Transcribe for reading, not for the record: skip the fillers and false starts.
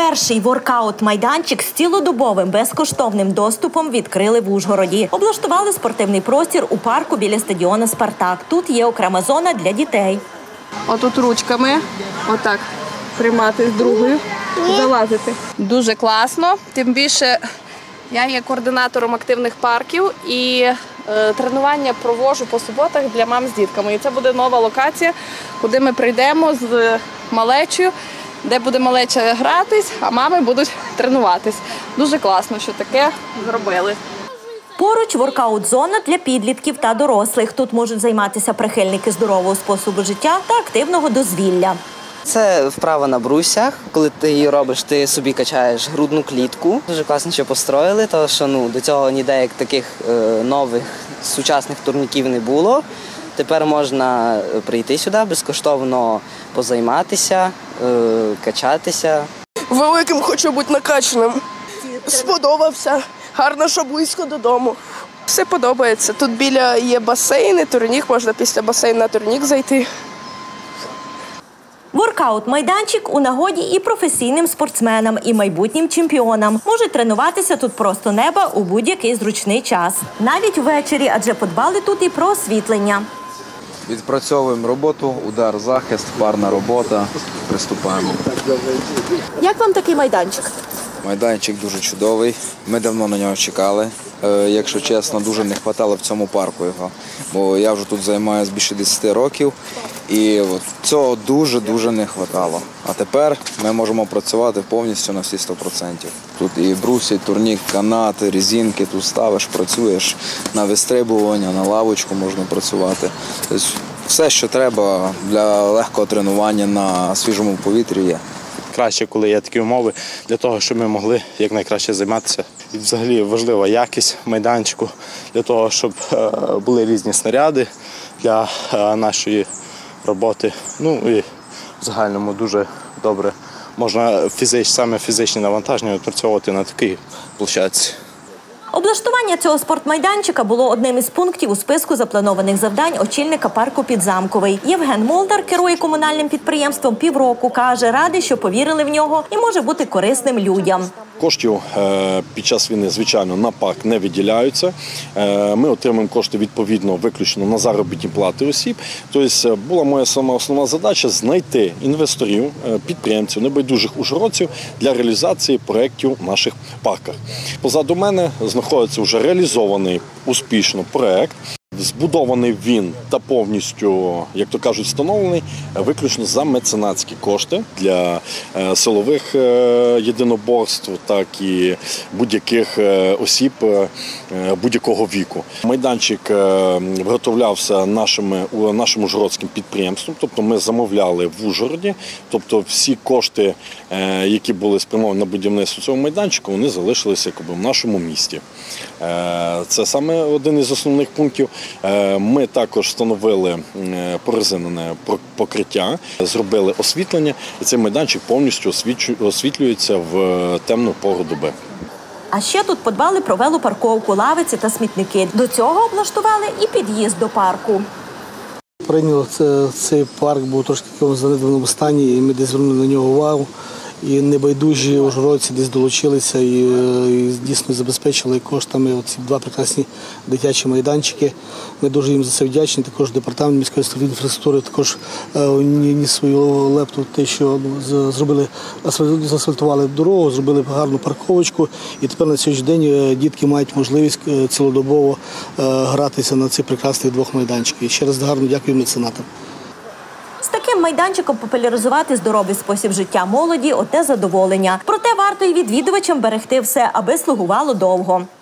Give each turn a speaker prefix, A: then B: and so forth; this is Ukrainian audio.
A: Перший воркаут-майданчик з цілодобовим безкоштовним доступом відкрили в Ужгороді. Облаштували спортивний простір у парку біля стадіону «Спартак». Тут є окрема зона для дітей.
B: Отут ручками, отак, приймати з другою, залазити. Дуже класно, тим більше я є координатором активних парків і тренування проводжу по суботах для мам з дітками. І це буде нова локація, куди ми прийдемо з малечою, де буде малеча гратись, а мами будуть тренуватись. Дуже класно, що таке зробили.
A: Поруч воркаут-зона для підлітків та дорослих. Тут можуть займатися прихильники здорового способу життя та активного дозвілля.
C: Це вправа на брусях. Коли ти її робиш, ти собі качаєш грудну клітку. Дуже класно, що построїли, тому що до цього ніде як таких нових сучасних турніків не було. Тепер можна прийти сюди, безкоштовно позайматися, качатися.
D: Великим хочу бути накачаним. Сподобався. Гарно, що близько додому.
B: Все подобається. Тут біля є басейни, турнік, можна після басейну на турнік зайти.
A: Воркаут-майданчик у нагоді і професійним спортсменам, і майбутнім чемпіонам. Можуть тренуватися тут просто неба у будь-який зручний час. Навіть ввечері, адже подбали тут і про освітлення.
E: Відпрацьовуємо роботу, удар, захист, парна робота. Приступаємо.
A: Як вам такий майданчик?
E: Майданчик дуже чудовий. Ми давно на нього чекали. Якщо чесно, дуже не вистачало в цьому парку його. Бо я вже тут займаюся більше 10 років. І цього дуже-дуже не вистачало. А тепер ми можемо працювати повністю на всі 100%. Тут і брусі, і турнік, канати, резинки. Тут ставиш, працюєш на вистрибування, на лавочку можна працювати. Тобто все, що треба для легкого тренування на свіжому повітрі є.
F: Краще, коли є такі умови, для того, щоб ми могли якнайкраще займатися. І взагалі важлива якість майданчику, для того, щоб були різні снаряди для нашої роботи. Ну і в загальному дуже добре можна саме фізичні навантаження відпрацьовувати на такій площадці.
A: Облаштування цього спортмайданчика було одним із пунктів у списку запланованих завдань очільника парку «Підзамковий». Євген Молдар керує комунальним підприємством півроку. Каже, радий, що повірили в нього і може бути корисним людям.
G: Коштів під час війни, звичайно, на парк не виділяються. Ми отримуємо кошти відповідно виключно на заробітні плати осіб. Тобто була моя сама основна задача – знайти інвесторів, підприємців, небайдужих ужгородців для реалізації проєктів в наших парках. Позаду мене знаходиться вже реалізований успішно проєкт. Збудований він та повністю, як то кажуть, встановлений виключно за меценатські кошти для силових єдиноборств, так і будь-яких осіб будь-якого віку. Майданчик виготовлявся нашим ужгородським підприємством, тобто ми замовляли в Ужгороді, тобто всі кошти, які були спрямовані на будівництво цього майданчику, вони залишилися в нашому місті. Це саме один із основних пунктів. Ми також встановили прорезинене покриття, зробили освітлення, і цей майданчик повністю освітлюється в темну пору доби.
A: А ще тут подбали про велопарковку, лавиці та смітники. До цього облаштували і під'їзд до парку.
H: Прийняло цей парк, був трошки в занедбаному стані, і ми десь звернули на нього увагу. І небайдужі ужгородці десь долучилися і дійсно забезпечили коштами оці два прекрасні дитячі майданчики. Ми дуже їм за це вдячні. Також департамент міської інфраструктури також вніс свою лепту в те, що заасфальтували дорогу, зробили гарну парковочку. І тепер на сьогоднішній день дітки мають можливість цілодобово гратися на цих прекрасних двох майданчиках. І ще раз гарно дякую меценатам.
A: З таким майданчиком популяризувати здоровий спосіб життя молоді – одне задоволення. Проте варто й відвідувачам берегти все, аби слугувало довго.